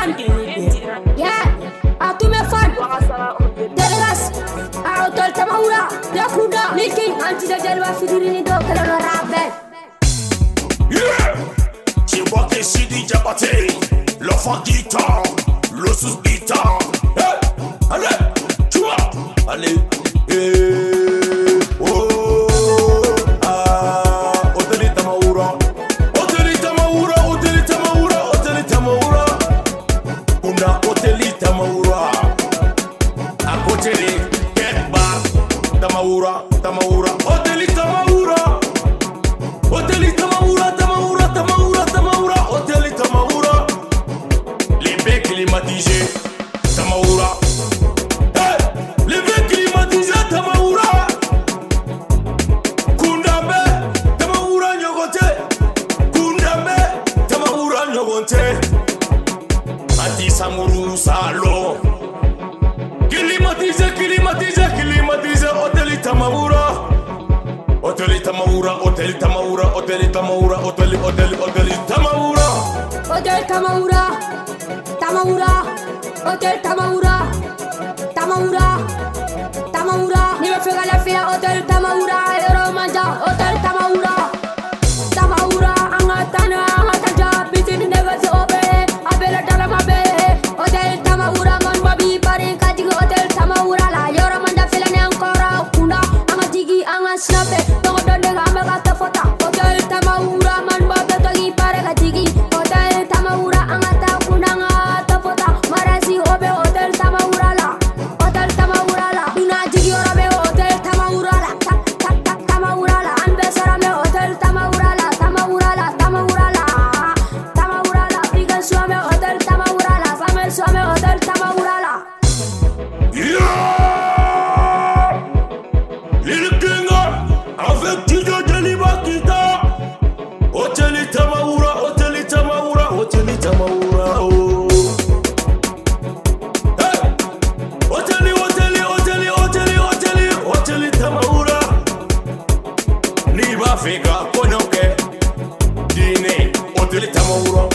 fan. Yeah, à tous mes fans. Delegas, à Hotel Tamaoura, Yakuda, Milking, Anti-Delwa, Fidirini, Dokelo, Rabel. Yeah, Chibake Sidi Diabaté, l'enfant guitare, le sous-guitare. Allez, tu vois, allez, Hotel Tamaoura, Hotel Tamaoura, Hotel Tamaoura, Hotel Tamaoura, Kunda Hotel Tamaoura, à côté de Ketba, Tamaoura, Tamaoura, Hotel Tamaoura, Hotel Tamaoura, Tamaoura, Tamaoura, Tamaoura, Hotel Tamaoura, les baies climatisées, Tamaoura. Ati Samuru Salo Climatisé, climatisé, climatisé, Hotel Tamaoura, Hotel Tamaoura, Hotel Tamaoura, Hotel Tamaoura, Hotel Tamaoura, Hotel Tamaoura, Tamaoura, Hotel Tamaoura, Tamaoura, Tamaoura. Ni me fais la fille Hotel Tamaoura, Euro Manja, Hotel Tamaoura, Tamaoura, Angatana, Angatanja, Bitin Negas Obe, Abela Talamabe, Hotel Tamaoura, Manbabi, Parin Kaji, Hotel Tamaoura, La Euro Manja, Filane ancora, Kunda, Angatigi, Angasnape, Don't Amagata Fota, Hotel Tamaoura, Manbabe, Togi, Parakatigi, Hotel Tamaoura, Angata, Kunanga, Tafota, Marasi, Obe, Hotel Tamaoura, Hotel Tamaoura, Duna Jigi Orabe, Hotel Tamaoura, Tamaoura, Ambesarame, Hotel Tamaoura, Tamaoura, Tamaoura, Tamaoura, Bigan Swame, Hotel Tamaoura, Samuel Swame, Hotel Tamaoura. Lil King avec Didier Delibakita, Hotel Tamaoura, Hotel Tamaoura, Hotel Tamaoura, oh. Hey, Hotel Tamaoura, Niba Fega, Konoke, Dine, Hotel Tamaoura.